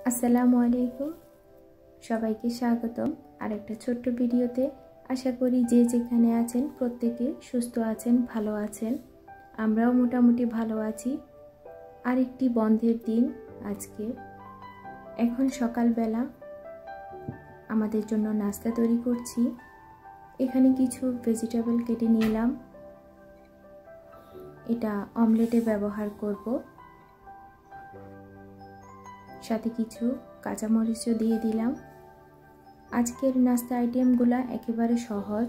আসসালামু আলাইকুম, সবাইকে স্বাগতম আরেকটা ছোট্ট ভিডিওতে। আশা করি যে যেখানে আছেন প্রত্যেকে সুস্থ আছেন, ভালো আছেন। আমরাও মোটামুটি ভালো আছি। আরেকটি বন্ধের দিন আজকে। এখন সকালবেলা আমাদের জন্য নাস্তা তৈরি করছি। এখানে কিছু ভেজিটেবল কেটে নিলাম, এটা অমলেটে ব্যবহার করব। সাথে কিছু কাঁচামরিচও দিয়ে দিলাম। আজকের নাস্তা আইটেমগুলো একেবারে সহজ,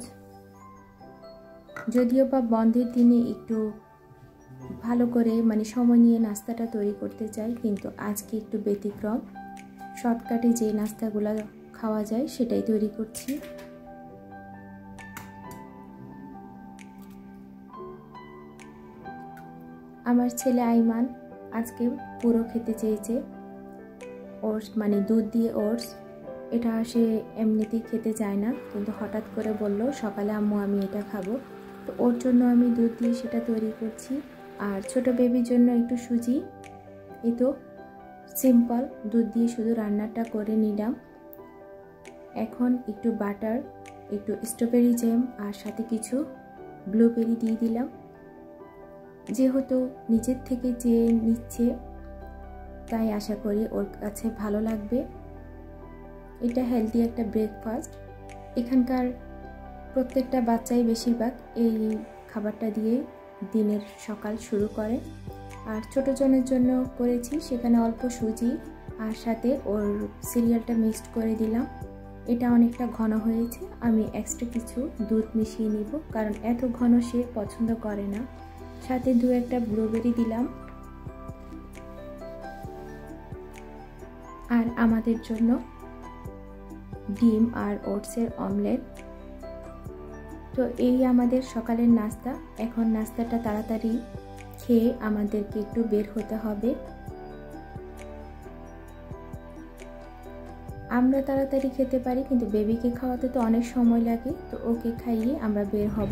যদিও বা বন্ধের দিনে একটু ভালো করে সময় নিয়ে নাস্তাটা তৈরি করতে চাই, কিন্তু আজকে একটু ব্যতিক্রম। শর্টকাটে যে নাস্তাগুলো খাওয়া যায় সেটাই তৈরি করছি। আমার ছেলে আইমান আজকে পুরো খেতে চেয়েছে ওটস, দুধ দিয়ে ওটস। এটা সে এমনিতেই খেতে চায় না, কিন্তু হঠাৎ করে বলল সকালে আম্মু আমি এটা খাবো, তো ওর জন্য আমি দুধ দিয়ে সেটা তৈরি করছি। আর ছোট বেবির জন্য একটু সুজি। এই তো সিম্পল দুধ দিয়ে শুধু রান্নাটা করে নিলাম। এখন একটু বাটার, একটু স্ট্রবেরি জ্যাম আর সাথে কিছু ব্লুবেরি দিয়ে দিলাম। যেহেতু নিজের থেকে চেয়ে নিচ্ছে, তাই আশা করি ওর কাছে ভালো লাগবে। এটা হেলদি একটা ব্রেকফাস্ট। এখানকার প্রত্যেকটা বাচ্চাই বেশিরভাগ এই খাবারটা দিয়ে দিনের সকাল শুরু করে। আর ছোটো জনের জন্য করেছি, সেখানে অল্প সুজি আর সাথে ওর সিরিয়ালটা মিক্সড করে দিলাম। এটা অনেকটা ঘন হয়েছে, আমি এক্সট্রা কিছু দুধ মিশিয়ে নিব, কারণ এত ঘন সে পছন্দ করে না। সাথে দু একটা ব্লুবেরি দিলাম। আর আমাদের জন্য ডিম আর ওটসের অমলেট। তো এই আমাদের সকালের নাস্তা। এখন নাস্তাটা তাড়াতাড়ি খেয়ে আমাদেরকে একটু বের হতে হবে। আমরা তাড়াতাড়ি খেতে পারি, কিন্তু বেবিকে খাওয়াতে তো অনেক সময় লাগে, তো ওকে খাইয়ে আমরা বের হব।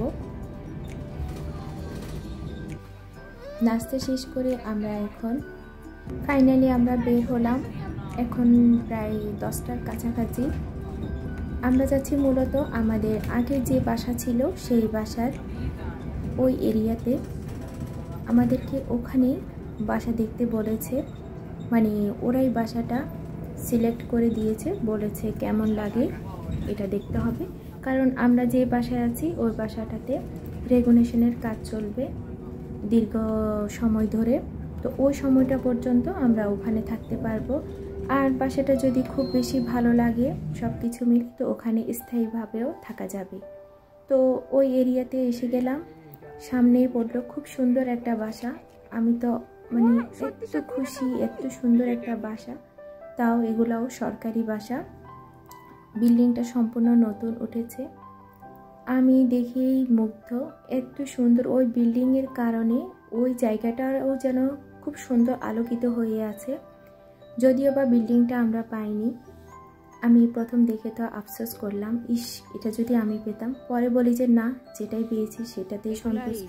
নাস্তা শেষ করে আমরা এখন ফাইনালি আমরা বের হলাম। এখন প্রায় 10টার কাছাকাছি। আমরা যাচ্ছি মূলত আমাদের আগের যে বাসা ছিল সেই বাসার ওই এরিয়াতে। আমাদেরকে ওখানে বাসা দেখতে বলেছে, ওরাই বাসাটা সিলেক্ট করে দিয়েছে, বলেছে কেমন লাগে এটা দেখতে হবে। কারণ আমরা যে বাসায় আছি ওই বাসাটাতে রেগুলেশনের কাজ চলবে দীর্ঘ সময় ধরে, তো ওই সময়টা পর্যন্ত আমরা ওখানে থাকতে পারবো। আর বাসাটা যদি খুব বেশি ভালো লাগে সব কিছু মিলে, তো ওখানে স্থায়ীভাবেও থাকা যাবে। তো ওই এরিয়াতে এসে গেলাম, সামনেই পড়লো খুব সুন্দর একটা বাসা। আমি তো এত খুশি, এত সুন্দর একটা বাসা। তাও এগুলাও সরকারি বাসা। বিল্ডিংটা সম্পূর্ণ নতুন উঠেছে। আমি দেখেই মুগ্ধ, এত সুন্দর। ওই বিল্ডিংয়ের কারণে ওই জায়গাটাও যেন খুব সুন্দর আলোকিত হয়ে আছে। যদিও বা বিল্ডিংটা আমরা পাইনি। আমি প্রথম দেখে তো আফসোস করলাম, ইস এটা যদি আমি পেতাম। পরে বলি যে না, যেটাই পেয়েছি সেটাতেই সন্তুষ্ট।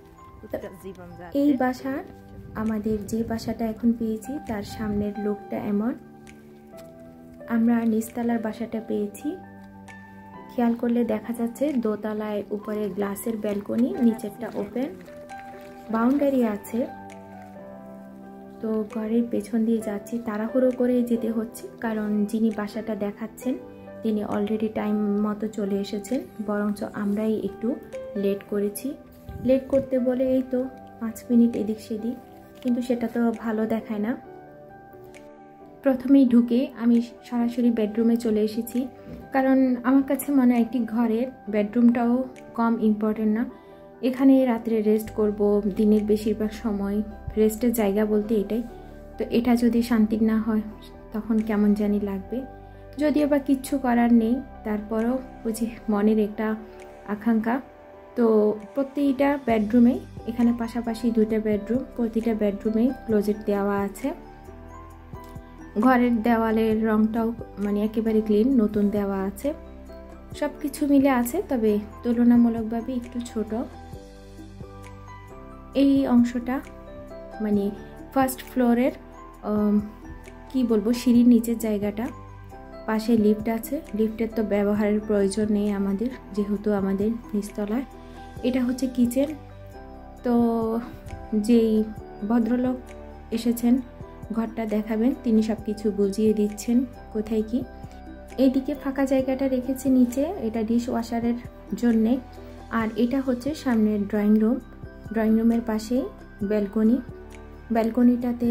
এই বাসার আমাদের যে বাসাটা এখন পেয়েছি তার সামনের লুকটা এমন। আমরা নিচতলার বাসাটা পেয়েছি। খেয়াল করলে দেখা যাচ্ছে দোতলায় উপরে গ্লাসের ব্যালকনি, নিচেরটা ওপেন। বাউন্ডারি আছে। তো ঘরের পেছন দিয়ে যাচ্ছি, তাড়াহুড়ো করে যেতে হচ্ছে, কারণ যিনি বাসাটা দেখাচ্ছেন তিনি অলরেডি টাইম মতো চলে এসেছেন, বরঞ্চ আমরাই একটু লেট করেছি। লেট করতে বলে এই তো 5 মিনিট এদিক সেদিক, কিন্তু সেটা তো ভালো দেখায় না। প্রথমেই ঢুকে আমি সরাসরি বেডরুমে চলে এসেছি, কারণ আমার কাছে মনে হয় একটি ঘরের বেডরুমটাও কম ইম্পর্টেন্ট না। এখানে রাত্রে রেস্ট করব, দিনের বেশিরভাগ সময় রেস্টের জায়গা বলতে এটাই। তো এটা যদি শান্তির না হয় তখন কেমন জানি লাগবে। যদিও বা কিচ্ছু করার নেই, তারপরও বুঝি মনের একটা আকাঙ্ক্ষা। তো প্রতিটা বেডরুমে, এখানে পাশাপাশি 2টা বেডরুম, প্রতিটা বেডরুমে ক্লোজেট দেওয়া আছে। ঘরের দেওয়ালের রংটাও একেবারে ক্লিন, নতুন দেওয়া আছে। সব কিছু মিলে আছে, তবে তুলনামূলকভাবে একটু ছোট। এই অংশটা ফার্স্ট ফ্লোরের কি বলবো, সিঁড়ির নিচের জায়গাটা, পাশে লিফট আছে। লিফটের তো ব্যবহারের প্রয়োজন নেই আমাদের, যেহেতু আমাদের নিচতলায়। এটা হচ্ছে কিচেন। তো যেই ভদ্রলোক এসেছেন ঘরটা দেখাবেন, তিনি সব কিছু বুঝিয়ে দিচ্ছেন কোথায় কি। এইদিকে ফাঁকা জায়গাটা রেখেছে নিচে, এটা ডিশ ওয়াশারের জন্যে। আর এটা হচ্ছে সামনের ড্রয়িং রুম। ড্রয়িং রুমের পাশেই ব্যালকনি। ব্যালকনিটাতে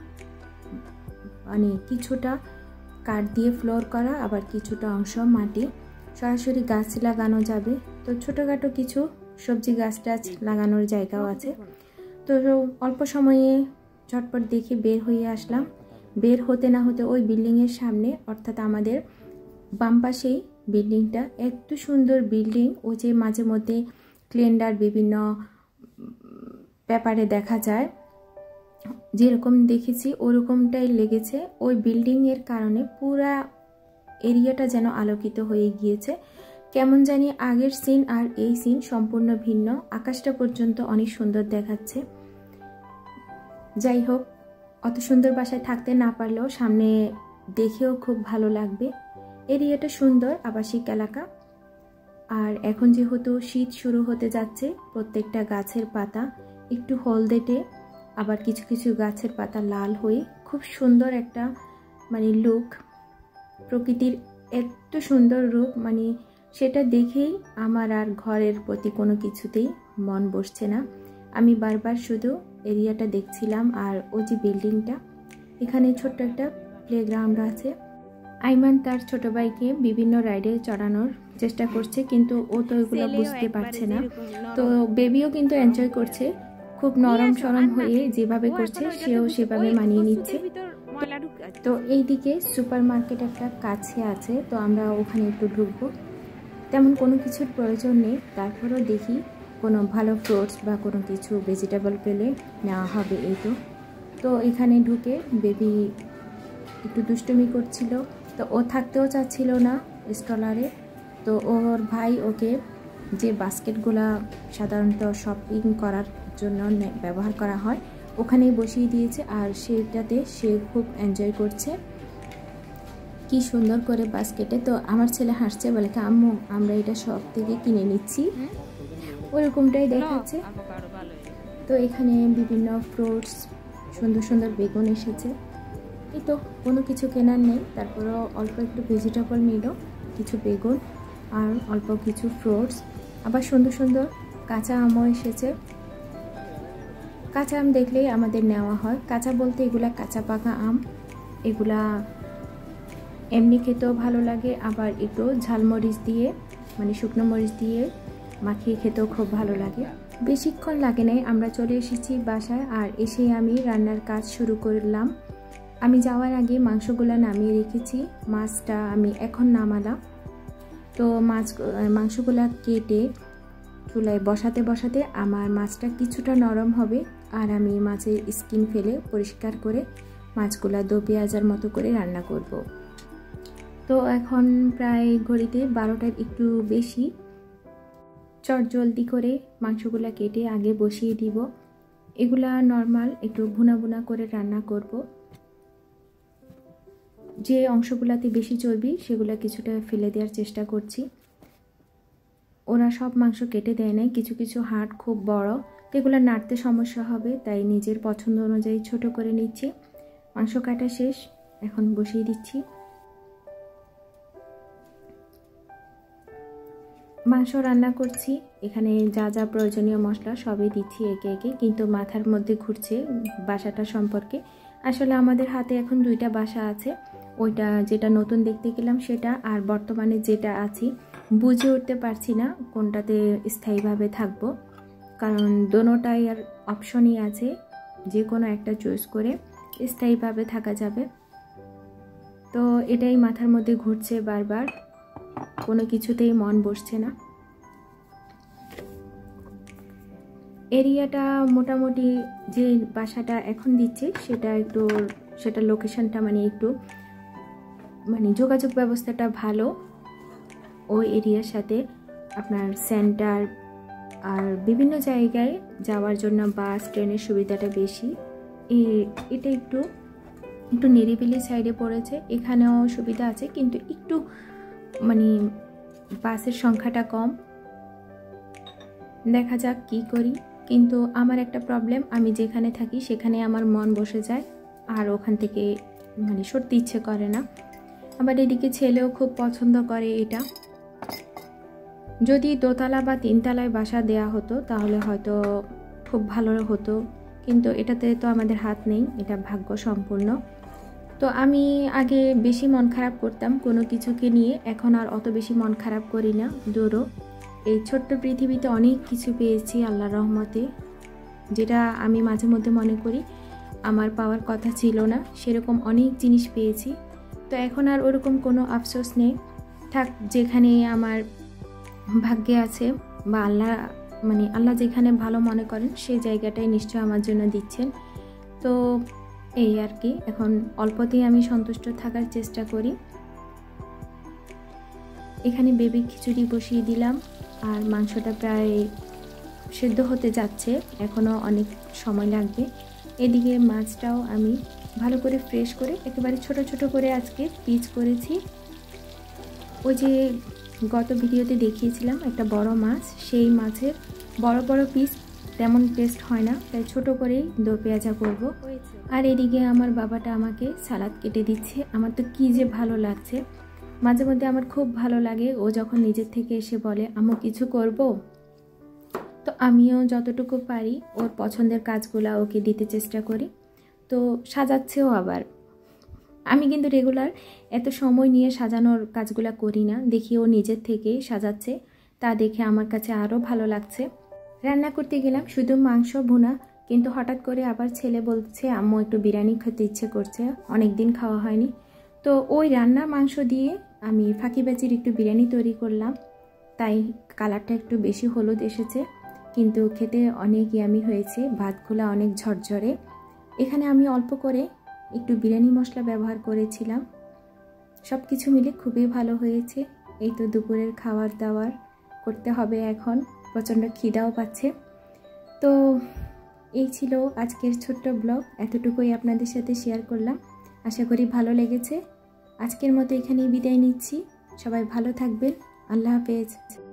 মানে কিছুটা কাঠ দিয়ে ফ্লোর করা, আবার কিছুটা অংশ মাটি। সরাসরি গাছ লাগানো যাবে। তো ছোটোখাটো কিছু সবজি গাছ টাছ লাগানোর জায়গাও আছে। তো অল্প সময়ে ঝটপট দেখে বের হয়ে আসলাম। বের হতে না হতে ওই বিল্ডিংয়ের সামনে, অর্থাৎ আমাদের বাম পাশেই বিল্ডিংটা, এত সুন্দর বিল্ডিং। ও যে মাঝে মধ্যে ক্যালেন্ডার বিভিন্ন পেপারে দেখা যায়, যেরকম দেখেছি ওরকমটাই লেগেছে। ওই বিল্ডিংয়ের কারণে পুরা এরিয়াটা যেন আলোকিত হয়ে গিয়েছে। কেমন জানি আগের সিন আর এই সিন সম্পূর্ণ ভিন্ন। আকাশটা পর্যন্ত অনেক সুন্দর দেখাচ্ছে। যাই হোক, অত সুন্দর বাসায় থাকতে না পারলেও সামনে দেখেও খুব ভালো লাগবে। এরিয়াটা সুন্দর, আবাসিক এলাকা। আর এখন যেহেতু শীত শুরু হতে যাচ্ছে, প্রত্যেকটা গাছের পাতা একটু হলদেটে, আবার কিছু কিছু গাছের পাতা লাল হয়ে খুব সুন্দর একটা মানে লুক। প্রকৃতির এত সুন্দর রূপ, মানে সেটা দেখেই আমার আর ঘরের প্রতি কোনো কিছুতেই মন বসছে না। আমি বারবার শুধু এরিয়াটা দেখছিলাম। আর ওই যে বিল্ডিংটা, এখানে ছোট্ট একটা প্লেগ্রাউন্ড আছে। আইমান তার ছোট ভাইকে বিভিন্ন রাইডে চড়ানোর চেষ্টা করছে, কিন্তু ও তো এগুলো বুঝতে পারছে না। তো বেবিও কিন্তু এনজয় করছে, খুব নরম সরম হয়ে যেভাবে করছে সেও সেভাবে মানিয়ে নিচ্ছে। তো এইদিকে সুপার মার্কেট একটা কাছে আছে, তো আমরা ওখানে একটু ঢুকবো। তেমন কোনো কিছুর প্রয়োজন নেই, তারপরেও দেখি কোনো ভালো ফ্রুটস বা কোনো কিছু ভেজিটেবল পেলে নেওয়া হবে। এই তো এখানে ঢুকে বেবি একটু দুষ্টুমি করছিল। তো ও থাকতেও চাচ্ছিল না স্টলারে। তো ওর ভাই ওকে যে বাস্কেটগুলা সাধারণত শপিং করার জন্য ব্যবহার করা হয় ওখানেই বসিয়ে দিয়েছে। আর সেটাতে সে খুব এনজয় করছে, কি সুন্দর করে বাস্কেটে। তো আমার ছেলে হাসছে, বলে কি আম্মু আমরা এটা সব থেকে কিনে নিচ্ছি, ওরকমটাই দেখাচ্ছে। তো এখানে বিভিন্ন ফ্রুটস, সুন্দর সুন্দর বেগুন এসেছে। এই তো কোনো কিছু কেনার নেই, তারপরেও অল্প একটু ভেজিটেবল নিল, কিছু বেগুন আর অল্প কিছু ফ্রুটস। আবার সুন্দর সুন্দর কাঁচা আমও এসেছে। কাঁচা আম দেখলেই আমাদের নেওয়া হয়। কাঁচা বলতে এগুলা কাঁচা পাকা আম। এগুলা এমনি খেতেও ভালো লাগে, আবার একটু ঝালমরিচ দিয়ে মানে শুকনো মরিচ দিয়ে মাখিয়ে খেতেও খুব ভালো লাগে। বেশিক্ষণ লাগে নাই, আমরা চলে এসেছি বাসায়। আর এসে আমি রান্নার কাজ শুরু করলাম। আমি যাওয়ার আগে মাংসগুলো নামিয়ে রেখেছি, মাছটা আমি এখন নামালাম। তো মাংসগুলা কেটে চুলায় বসাতে বসাতে আমার মাছটা কিছুটা নরম হবে। আর আমি মাছের স্কিন ফেলে পরিষ্কার করে মাছগুলা দো পেঁয়াজের মতো করে রান্না করব। তো এখন প্রায় ঘড়িতে 12টার একটু বেশি। চটজলদি করে মাংসগুলা কেটে আগে বসিয়ে দিব। এগুলা নর্মাল একটু ভুনা ভুনা করে রান্না করব। যে অংশগুলাতে বেশি চর্বি সেগুলা কিছুটা ফেলে দেওয়ার চেষ্টা করছি। ওরা সব মাংস কেটে দেয় নাই, কিছু কিছু হাড় খুব বড়, তো এগুলো নাড়তে সমস্যা হবে, তাই নিজের পছন্দ অনুযায়ী ছোট করে নিচ্ছি। মাংস কাটা শেষ, এখন বসিয়ে দিচ্ছি। মাংস রান্না করছি, এখানে যা যা প্রয়োজনীয় মশলা সবই দিচ্ছি একে একে, কিন্তু মাথার মধ্যে ঘুরছে বাসাটা সম্পর্কে। আসলে আমাদের হাতে এখন দুইটা বাসা আছে, ওইটা যেটা নতুন দেখতে গেলাম সেটা, আর বর্তমানে যেটা আছি বুঝে উঠতে পারছি না কোনটাতে স্থায়ীভাবে থাকবো, কারণ দোনোটাই আর অপশনই আছে, যে কোনো একটা চয়েস করে স্থায়ীভাবে থাকা যাবে। তো এটাই মাথার মধ্যে ঘুরছে বারবার, কোনো কিছুতেই মন বসছে না। এরিয়াটা মোটামুটি যে বাসাটা এখন দিচ্ছে সেটা লোকেশনটা মানে একটু মানে যোগাযোগ ব্যবস্থাটা ভালো ওই এরিয়ার সাথে। আপনার সেন্টার আর বিভিন্ন জায়গায় যাওয়ার জন্য বাস ট্রেনের সুবিধাটা বেশি। এটা একটু একটু নিরিবিলি সাইডে পড়েছে, এখানেও সুবিধা আছে কিন্তু একটু মানে বাসের সংখ্যাটা কম। দেখা যাক কি করি। কিন্তু আমার একটা প্রবলেম, আমি যেখানে থাকি সেখানে আমার মন বসে যায় আর ওখান থেকে মানে সত্যি ইচ্ছে করে না। আবার এদিকে ছেলেও খুব পছন্দ করে এটা। যদি দোতলা বা তিনতলায় বাসা দেয়া হতো তাহলে হয়তো খুব ভালো হতো, কিন্তু এটাতে তো আমাদের হাত নেই, এটা ভাগ্য সম্পূর্ণ। তো আমি আগে বেশি মন খারাপ করতাম কোনো কিছুকে নিয়ে, এখন আর অত বেশি মন খারাপ করি না। দূরও এই ছোট্ট পৃথিবীতে অনেক কিছু পেয়েছি আল্লাহর রহমতে, যেটা আমি মাঝে মধ্যে মনে করি আমার পাওয়ার কথা ছিল না, সেরকম অনেক জিনিস পেয়েছি। তো এখন আর ওরকম কোনো আফসোস নেই, থাক যেখানে আমার ভাগ্যে আছে বা আল্লাহ যেখানে ভালো মনে করেন সেই জায়গাটাই নিশ্চয় আমার জন্য দিচ্ছেন। তো এই আর কি, এখন অল্পতেই আমি সন্তুষ্ট থাকার চেষ্টা করি। এখানে বেবি খিচুড়ি বসিয়ে দিলাম আর মাংসটা প্রায় সেদ্ধ হতে যাচ্ছে, এখনও অনেক সময় লাগবে। এদিকে মাছটাও আমি ভালো করে ফ্রেশ করে একেবারে ছোট ছোট করে আজকে পিস করেছি। ওই যে গত ভিডিওতে দেখিয়েছিলাম একটা বড় মাছ, সেই মাছের বড় বড় পিস তেমন টেস্ট হয় না, তাই ছোট করেই দো পেঁয়াজা করব। আর এদিকে আমার বাবাটা আমাকে সালাদ কেটে দিচ্ছে, আমার তো কি যে ভালো লাগছে। মাঝে মধ্যে আমার খুব ভালো লাগে ও যখন নিজের থেকে এসে বলে আম্মু কিছু করব, তো আমিও যতটুকু পারি ওর পছন্দের কাজগুলো ওকে দিতে চেষ্টা করি। তো সাজাচ্ছেও আবার, আমি কিন্তু রেগুলার এত সময় নিয়ে সাজানোর কাজগুলো করি না, দেখি ও নিজের থেকে সাজাচ্ছে, তা দেখে আমার কাছে আরও ভালো লাগছে। রান্না করতে গেলাম শুধু মাংস ভুনা, কিন্তু হঠাৎ করে আবার ছেলে বলছে আম্মু একটু বিরিয়ানি খেতে ইচ্ছে করছে, অনেক দিন খাওয়া হয়নি। তো ওই রান্নার মাংস দিয়ে আমি ফাঁকিবাজির একটু বিরিয়ানি তৈরি করলাম, তাই কালারটা একটু বেশি হলুদ এসেছে, কিন্তু খেতে অনেক ইয়ামি হয়েছে, ভাতগুলো অনেক ঝরঝরে। এখানে আমি অল্প করে একটু বিরিয়ানি মশলা ব্যবহার করেছিলাম, সব কিছু মিলে খুবই ভালো হয়েছে। এই তো দুপুরের খাবার দাবার করতে হবে এখন, প্রচণ্ড খিদাও পাচ্ছে। তো এই ছিল আজকের ছোট্ট ব্লগ, এতটুকুই আপনাদের সাথে শেয়ার করলাম, আশা করি ভালো লেগেছে। আজকের মতো এখানেই বিদায় নিচ্ছি, সবাই ভালো থাকবেন, আল্লাহ হাফেজ।